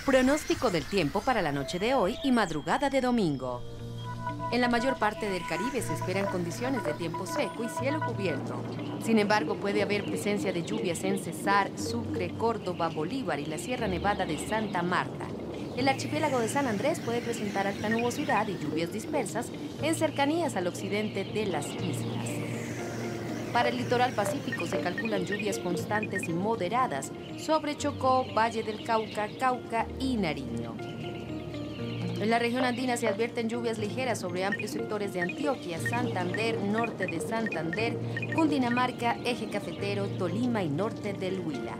Pronóstico del tiempo para la noche de hoy y madrugada de domingo. En la mayor parte del Caribe se esperan condiciones de tiempo seco y cielo cubierto. Sin embargo, puede haber presencia de lluvias en Cesar, Sucre, Córdoba, Bolívar y la Sierra Nevada de Santa Marta. El archipiélago de San Andrés puede presentar alta nubosidad y lluvias dispersas en cercanías al occidente de las islas. Para el litoral pacífico se calculan lluvias constantes y moderadas sobre Chocó, Valle del Cauca, Cauca y Nariño. En la región andina se advierten lluvias ligeras sobre amplios sectores de Antioquia, Santander, norte de Santander, Cundinamarca, Eje Cafetero, Tolima y norte del Huila.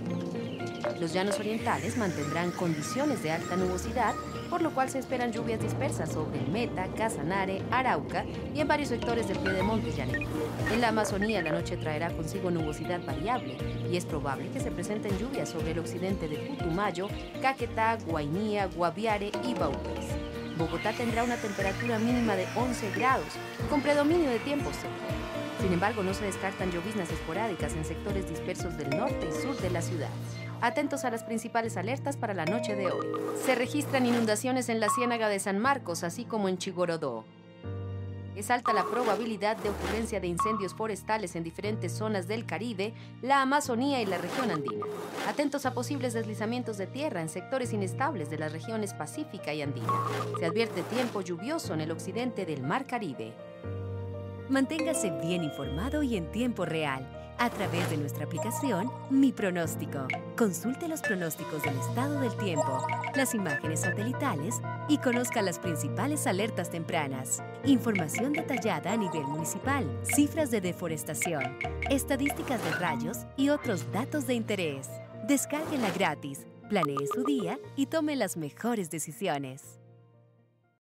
Los llanos orientales mantendrán condiciones de alta nubosidad, por lo cual se esperan lluvias dispersas sobre Meta, Casanare, Arauca y en varios sectores del Piedemonte llanero. En la Amazonía, la noche traerá consigo nubosidad variable y es probable que se presenten lluvias sobre el occidente de Putumayo, Caquetá, Guainía, Guaviare y Baupés. Bogotá tendrá una temperatura mínima de 11 grados, con predominio de tiempo seco. Sin embargo, no se descartan lloviznas esporádicas en sectores dispersos del norte y sur de la ciudad. Atentos a las principales alertas para la noche de hoy. Se registran inundaciones en la Ciénaga de San Marcos, así como en Chigorodó. Es alta la probabilidad de ocurrencia de incendios forestales en diferentes zonas del Caribe, la Amazonía y la región andina. Atentos a posibles deslizamientos de tierra en sectores inestables de las regiones pacífica y andina. Se advierte tiempo lluvioso en el occidente del Mar Caribe. Manténgase bien informado y en tiempo real a través de nuestra aplicación Mi Pronóstico. Consulte los pronósticos del estado del tiempo, las imágenes satelitales y conozca las principales alertas tempranas. Información detallada a nivel municipal, cifras de deforestación, estadísticas de rayos y otros datos de interés. Descárguela gratis, planee su día y tome las mejores decisiones.